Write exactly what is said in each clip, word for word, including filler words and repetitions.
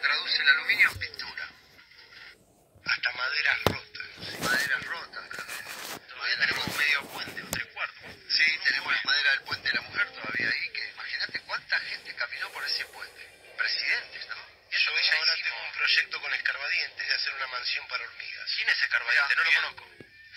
traduce el aluminio en pintura. Hasta maderas rotas. Maderas rotas. Todavía tenemos medio puente, o tres cuartos. Sí, tenemos la madera del puente de la mujer todavía ahí, que imagínate cuánta gente caminó por ese puente. Presidentes, ¿no? Yo ya ahora hicimos. tengo un proyecto con Escarbadientes de hacer una mansión para hormigas. ¿Quién es Escarbadiente? No lo Bien. conozco.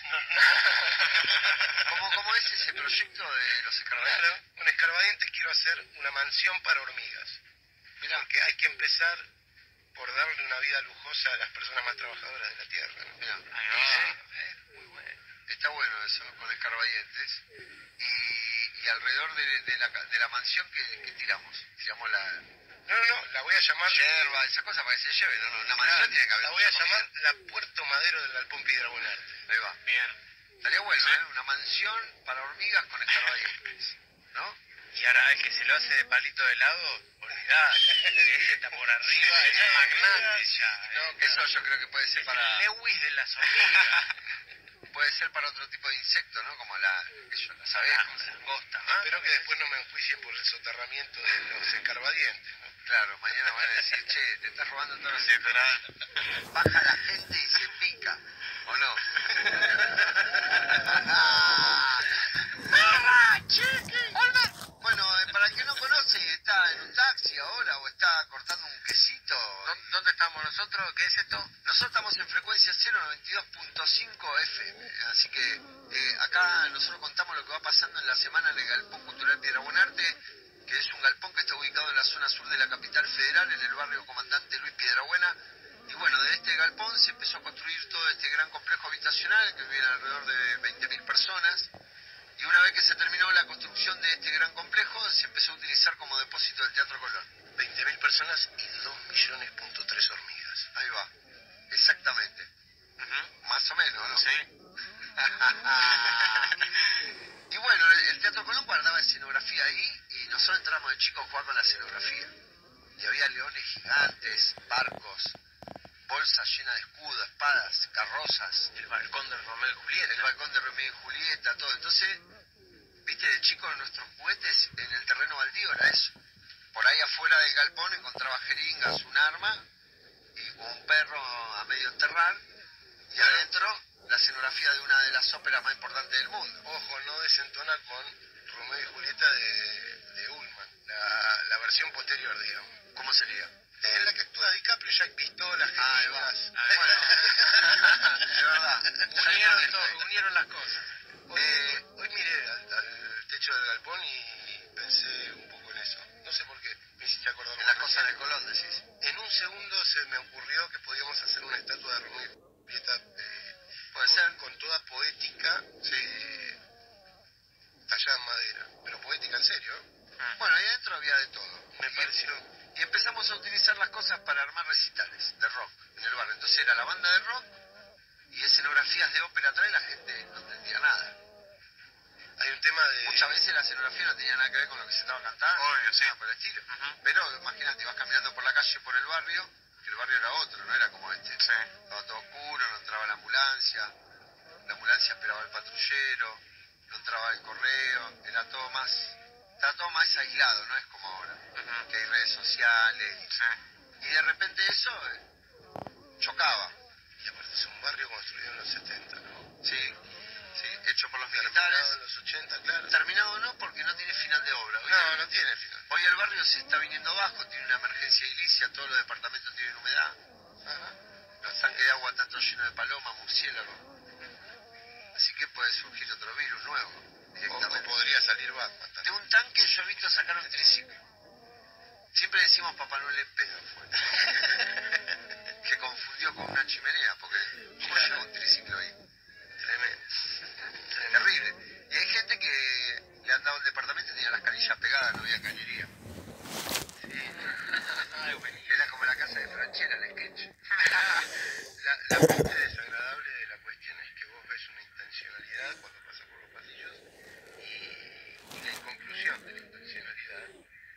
¿Cómo, ¿Cómo es ese proyecto de los escarbadientes? Claro, con Escarbadientes quiero hacer una mansión para hormigas. Mirá, Porque hay que empezar por darle una vida lujosa a las personas más trabajadoras de la tierra, ¿no? mirá. Ahí va. Sí, eh, muy bueno. Está bueno eso, con escarbadientes. Y, y alrededor de, de, la, de la mansión que, que tiramos. Tiramos la No, no, no, la voy a llamar... yerba, esa cosa para que se lleve. No, no, una Ah, mansión tiene que haber. La voy a mucha llamar comida. la Puerto Madero del Galpón Piedra Buenarte. Ahí va. Bien. Estaría bueno, Sí. ¿eh? Una mansión para hormigas con escarbadientes. ¿No? Y ahora el que se lo hace de palito de helado, olvidá. Ese está por arriba, es un magnate ya. No, eh. Eso yo creo que puede ser Es para... el Lewis de las hormigas. Puede ser para otro tipo de insecto, ¿no? Como la, qué sé yo, las abejas, las langostas. ¿no? Espero que después no me enjuicien por el soterramiento de los escarbadientes, ¿no? Claro, mañana van a decir, che, te estás robando todos los Sí, pero- insectos. Baja la gente y se pica, ¿o no? Bueno, eh, para el que no conoce, está en un taxi ahora o está cortando un quesito. ¿Dó- ¿Dónde estamos nosotros? ¿Qué es esto? Nosotros estamos en frecuencia cero noventa y dos punto cinco F M, así que eh, acá nosotros contamos lo que va pasando en la semana en el Galpón Cultural Piedra Buenarte, que es un galpón que está ubicado en la zona sur de la capital federal, en el barrio Comandante Luis Piedrabuena. Y bueno, de este galpón se empezó a construir todo este gran complejo habitacional que vive alrededor de veinte mil personas. Y una vez que se terminó la construcción de este gran complejo, se empezó a utilizar como depósito del Teatro Colón. veinte mil personas y dos millones punto tres hormigas. Ahí va, exactamente. Ujú. Más o menos, ¿no? Sí. Y bueno, el, el Teatro Colón guardaba escenografía ahí y nosotros entramos de chicos a jugar con la escenografía. Y había leones gigantes, barcos, bolsas llenas de escudos, espadas, carrozas, El balcón de Romeo y Julieta. el balcón de Romeo y Julieta, todo. Entonces, viste, de chicos nuestros juguetes en el terreno baldío era eso. Por ahí afuera del galpón encontraba jeringas, un arma y un perro a medio enterrar. Y adentro la escenografía de una de las óperas más importantes del mundo. Ojo, no desentona con Romeo y Julieta de, de Ullman, la, la versión posterior, digamos. ¿Cómo sería? En la que actúa DiCaprio, Jack Pistola, Ah, ahí va. jeringas. Bueno, de verdad. Unieron, todo, unieron las cosas. Hoy, Eh, hoy miré al, al techo del galpón y pensé un poco en eso. No sé por qué, me hiciste acordar. En las cosas del Colón, decís. En un segundo se me ocurrió que podíamos hacer una estatua de Romeo y Julieta eh, Puede con, ser. con toda poética, eh, tallada en madera, pero poética en serio. Bueno, ahí adentro había de todo. Me Y- pareció... Y empezamos a utilizar las cosas para armar recitales de rock en el barrio. Entonces era la banda de rock y escenografías de ópera atrás y la gente no entendía nada. Hay un tema de... Muchas veces la escenografía no tenía nada que ver con lo que se estaba cantando. Obvio, sí. nada por el estilo. Ujú. Pero imagínate, ibas caminando por la calle, por el barrio, que el barrio era otro, no era como este. Sí. Estaba todo oscuro, no entraba la ambulancia, la ambulancia esperaba al patrullero, no entraba el correo, era todo más, estaba todo más aislado, no es como ahora, Ujú. que hay redes sociales, Sí. y de repente eso eh, chocaba, Y aparte es un barrio construido en los setenta, ¿no? sí, sí, hecho por los Terminado militares, en los ochenta, claro. terminado no porque no tiene final de obra. Hoy, No, no tiene final. hoy el barrio se está viniendo abajo, tiene una emergencia edilicia, todos los departamentos tienen humedad, Ajá. los tanques de agua están todos llenos de palomas, murciélagos. Así que puede surgir otro virus nuevo, O, o directamente. podría salir Batman De también. un tanque yo he visto sacar un triciclo. Siempre decimos Papá Noel en pedo fue. Que confundió con una chimenea, porque ¿cómo llegó un triciclo ahí? Tremendo. Terrible. Y hay gente que le han dado el departamento y tenía las canillas pegadas, no había cañería. Sí. Era como la casa de Franchella, el sketch. La, la parte desagradable de la cuestión es que vos ves una intencionalidad cuando pasas por los pasillos y, y la inconclusión de la intencionalidad.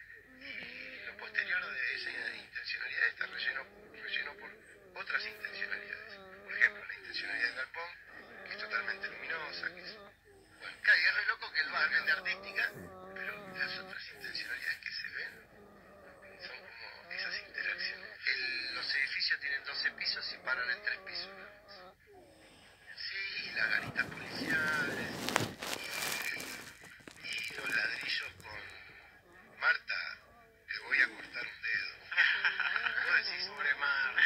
Y lo posterior de esa intencionalidad está relleno, relleno por otras intencionalidades. Por ejemplo, la intencionalidad del galpón, que es totalmente luminosa, que es, bueno, Claro, y es re loco que el barrio totalmente artística, pero las otras intencionalidades que se ven son como esas interacciones. El, tienen doce pisos y paran en tres pisos. Sí, las ganitas policiales y, y los ladrillos con Marta, te voy a cortar un dedo. Vos decís, Pobre Marta.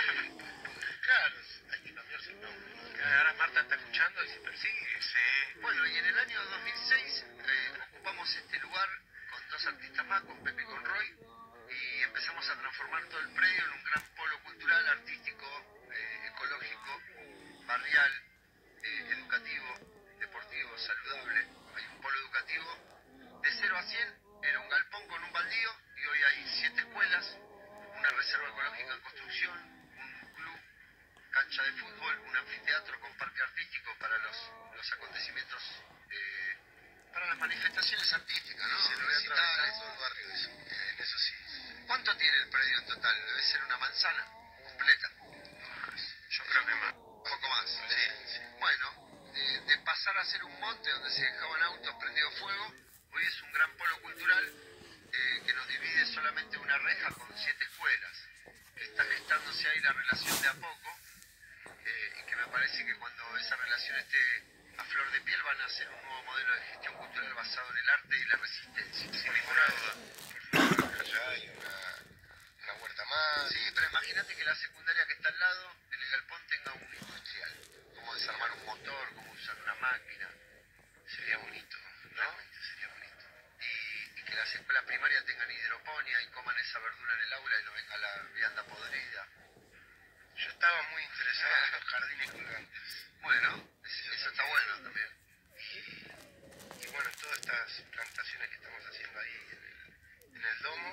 claro, hay que cambiarse el nombre. Ahora Marta está escuchando y se persigue. Sí. Bueno, y en el año dos mil seis eh, ocupamos este lugar con dos artistas más, con Pepe y con Roy, y empezamos a transformar todo el predio en un gran polo cultural, artístico, eh, ecológico, barrial, eh, educativo, deportivo, saludable. Hay un polo educativo de cero a cien, era un galpón con un baldío, y hoy hay siete escuelas, una reserva ecológica en construcción, un club, cancha de fútbol, un anfiteatro con parque artístico para los, los acontecimientos, eh, para las manifestaciones artísticas, ¿no? Se lo voy a atravesar en todo el barrio, eso, eh, en eso sí. ¿Cuánto tiene el predio en total? Debe ser una manzana completa. Yo creo que más. Un poco más. Sí, sí. Bueno, de, de pasar a ser un monte donde se dejaban autos prendidos fuego, hoy es un gran polo cultural eh, que nos divide solamente una reja con siete escuelas. Que está gestándose ahí la relación de a poco, eh, y que me parece que cuando esa relación esté a flor de piel van a ser un nuevo modelo de gestión cultural basado en el arte y la resistencia. Sin ninguna duda. Por favor, allá hay una, una huerta más. Sí, pero imagínate que la secundaria que está al lado, en el galpón, tenga un industrial. Cómo desarmar un motor, cómo usar una máquina. Sería bonito, realmente sería bonito. Y, y que las escuelas primarias tengan hidroponía y coman esa verdura en el aula y no venga la vianda podrida. Yo estaba muy interesado en los jardines colgantes. Bueno, eso, eso está bueno también. Y, y bueno, todas estas plantaciones que estamos haciendo ahí en el, en el domo,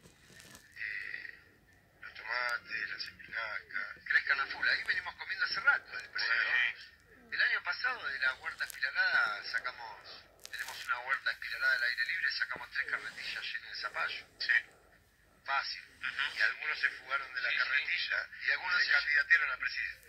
eh, los tomates, las espinacas. Crezcan a full. Ahí venimos comiendo hace rato. El, Sí. el año pasado de la huerta espiralada sacamos, tenemos una huerta espiralada al aire libre, sacamos tres carretillas llenas de zapallo. Sí. Fácil. Y algunos se fugaron de la Sí, carretilla Y algunos se se- candidatearon a presidente.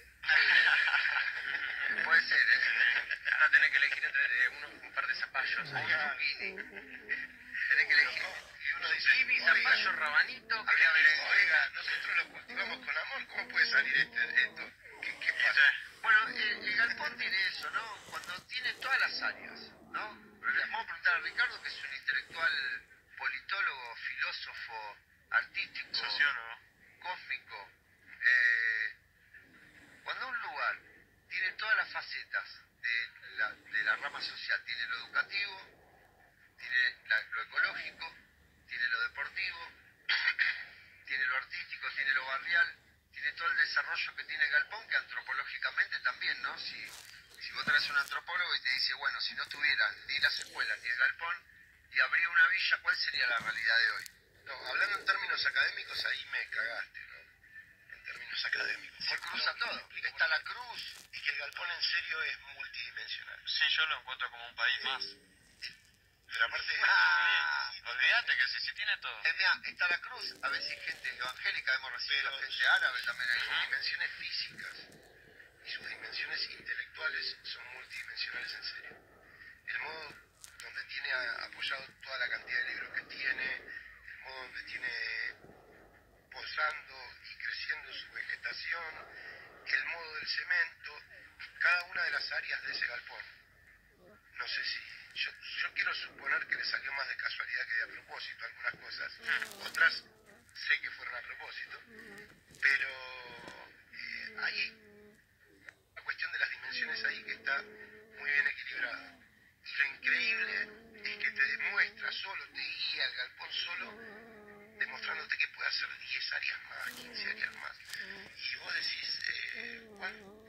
Puede ser, ¿eh? Ahora tenés que elegir entre unos, un par de zapallos. O un zucchini. Tenés que elegir. Y uno dice, Zucchini, oiga, zapallo, rabanito. Había berenjena. oiga, nosotros lo cultivamos con amor, ¿cómo puede salir este, esto? ¿Qué, qué pasa? Bueno, el, el galpón tiene eso, ¿no? Cuando tiene todas las áreas, ¿no? Pero le vamos a preguntar a Ricardo, que es un intelectual, politólogo, filósofo, artístico, Sociólogo. cósmico. Eh, cuando un lugar tiene todas las facetas de la, de la rama social, tiene lo educativo, tiene la- lo ecológico, tiene lo deportivo, tiene lo artístico, tiene lo barrial, tiene todo el desarrollo que tiene el galpón, que antropológicamente también, ¿no? Si, si vos traes un antropólogo y te dice, bueno, si no tuvieran ni las escuelas ni el galpón y habría una villa, ¿cuál sería la realidad de hoy? No, hablando en términos académicos, ahí me cagaste, ¿no? En términos académicos. Se cruza No, todo. explica Está por la qué. cruz. Y que el galpón en serio es multidimensional. Sí, yo lo encuentro como un país más. Pero aparte... Ah, Sí, olvídate que sí, sí tiene todo. Eh, mira, está la cruz, a veces gente evangélica, hemos recibido Pero- gente árabe también ahí. sus dimensiones físicas y sus dimensiones intelectuales son multidimensionales en serio. El modo donde tiene a- apoyado toda la cantidad de libros que tiene, el modo donde tiene posando y creciendo su vegetación, el modo del cemento, cada una de las áreas de ese galpón. No sé si... Yo, yo quiero suponer que le salió más de casualidad que de a propósito algunas cosas. Otras sé que fueron a propósito. Pero eh, hay una cuestión de las dimensiones ahí que está muy bien equilibrada. Y lo increíble es que te demuestra solo, te guía el galpón solo, demostrándote que puede hacer diez áreas más, quince áreas más. Y vos decís, eh, ¿cuál?